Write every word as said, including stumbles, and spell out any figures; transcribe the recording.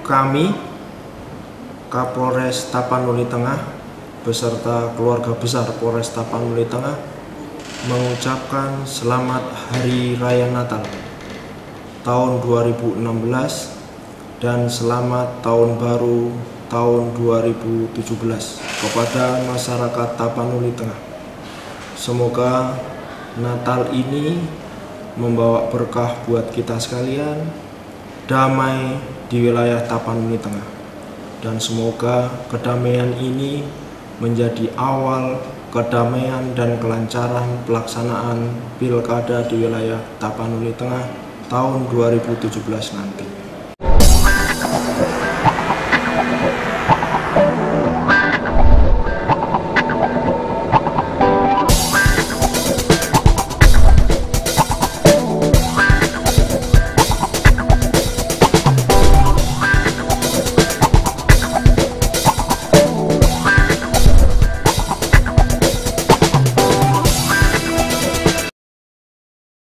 kami Kapolres Tapanuli Tengah beserta keluarga besar Polres Tapanuli Tengah mengucapkan selamat Hari Raya Natal tahun dua ribu enam belas dan selamat Tahun Baru tahun dua ribu tujuh belas kepada masyarakat Tapanuli Tengah. Semoga Natal ini membawa berkah buat kita sekalian, damai di wilayah Tapanuli Tengah, dan semoga kedamaian ini menjadi awal kedamaian dan kelancaran pelaksanaan pilkada di wilayah Tapanuli Tengah tahun dua ribu tujuh belas nanti.